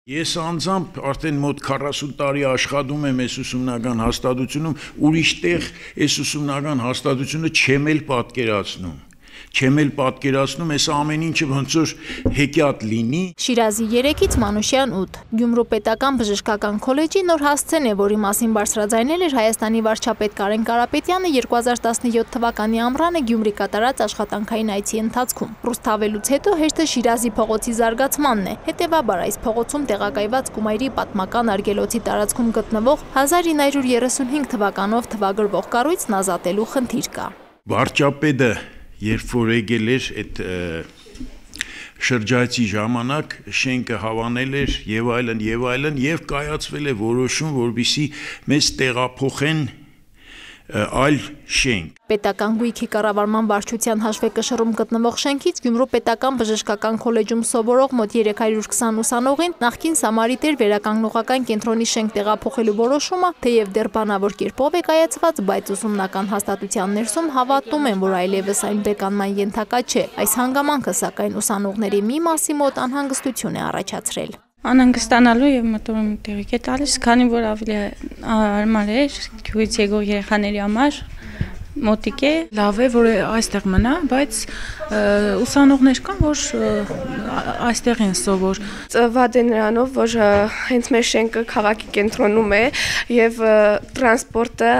Ես անձամբ արդեն մոտ 40 տարի աշխատում եմ այս ուսումնական հաստատությունում, ուրիշ տեղ այս ուսումնական հաստատությունը չեմ էլ պատկերացնում։ Չեմ էլ պատկերացնում, այս ամեն ինչը ոնց որ հեքիաթ լինի։ Շիրազի 3-ից Մանուշյան 8 Գյումրու պետական բժշկական քոլեջի նոր հասցեն է, որի մասին բարձրաձայնել էր Հայաստանի վարչապետ Կարեն Կարապետյանը 2017 թվականի ամռանը Գյումրի կատարած աշխատանքային այցի ընթացքում։ Ռուսթավելուց հետո հերթը Շիրազի փողոցի զարգացմանն է։ Հետևաբար այս փողոցում տեղակայված Կումայրի պատմական արգելոցի տարածքում գտնվող 1935 թվականով թվագրվող կառույցն ազատելու խնդիր կա։ Վարչապետը երբ որ եկել էր այդ շրջայցի ժամանակ շենքը հավանել էր եւ այլն եւ կայացվել է որոշում, որպեսզի մեզ տեղափոխեն այլ շենք։ Պետական գույքի կառավարման վարչության հաշվեկշռում գտնվող շենքից Գյումրու պետական բժշկական քոլեջում սովորող մոտ 320 ուսանողին նախկին Սամարիտեր վերականգնողական կենտրոնի շենք տեղափոխելու որոշումը, թեև դեռ բանավոր կերպով է կայացված, բայց ուսումնական հաստատության ներսում հավատում են, որ այլևս այն բեկանման ենթակա չէ։ Այս հանգամանքը սակայն ուսանողների մի մասի մոտ անհանգստություն է առաջացրել։ Անհանգստանալու եւ մտորում տեղիք է տալիս, քանի որ ավելի հարմար է գյուղից եկող երեխաների համար մոտիկ է, լավ է, որ այստեղ մնա, բայց ուսանողներ կան, որ այստեղ են սովոր։ Ծված է նրանով, որ հենց մեր շենքը քաղաքի կենտրոնում է եւ տրանսպորտը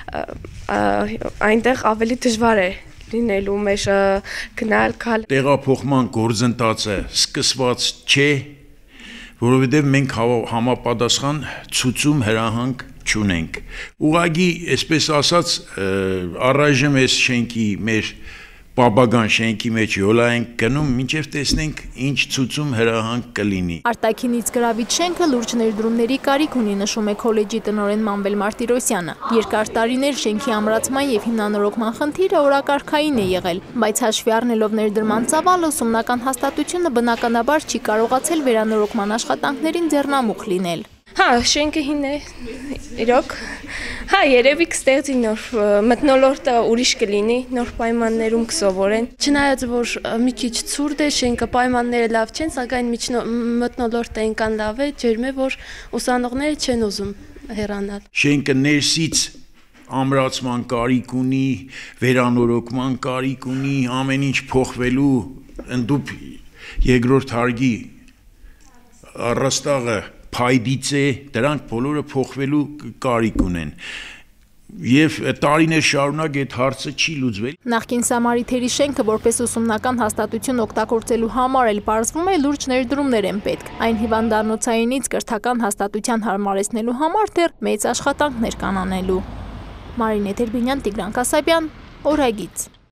այնտեղ ավելի դժվար է լինելու մեր գնալ գալ։ Տեղափոխման գործընթացը սկսված չէ, որովհետև մենք համապատասխան ցուցում հրահանգ չունենք։ Ուղղակի, այսպես ասած, առայժմ այս շենքի մեր պապական շենքի մեջ յոլա ենք գնում, մինչև տեսնենք ինչ ցուցում հրահանգ կլինի։ Արտաքինից գրավիչ շենքը լուրջ ներդրումների կարիք ունի, նշում է քոլեջի տնօրեն Մանվել Մարտիրոսյանը։ Երկար տարիներ շենքի ամրացման եւ հիմնանորոգման խնդիրը օրակարգային է եղել, բայց հաշվի առնելով ներդրման ծավալը, ուսումնական հաստատությունը բնականաբար չի կարողացել վերանորոգման աշխատանքներին ձեռնամուխ լինել։ Հա, շենքը հին է, իրոք։ Հա, երևի կստեղծի նոր մթնոլորտը ուրիշ կլինի, նոր պայմաններում կսովորեն։ Չնայած որ մի քիչ ցուրտ է, շենքը պայմանները լավ չեն, սակայն մթնոլորտը այնքան լավ է, ջերմ է, որ ուսանողները չեն ուզում հեռանալ։ Շենքը ներսից ամրացման կարիք ունի, վերանորոգման կարիք ունի, ամեն ինչ փոխվելու, ընդդուպ երկրորդ հարգի առաստաղը փայդից է, դրանք բոլորը փոխվելու կարիք ունեն։ Եվ տարիներ շարունակ այդ հարցը չի լուծվել։ Նախկին Սամարիթերի շենքը որպես ուսումնական հաստատություն օգտագործելու համար էլ պարզվում է լուրջ ներդրումներ են պետք։ Այն հիվանդանոցայինից կրթական հաստատության հարմարեցնելու համար դեռ մեծ աշխատանքներ կան անելու։ Մարինե Տերբինյան, Տիգրան Կասաբյան, Օրագից։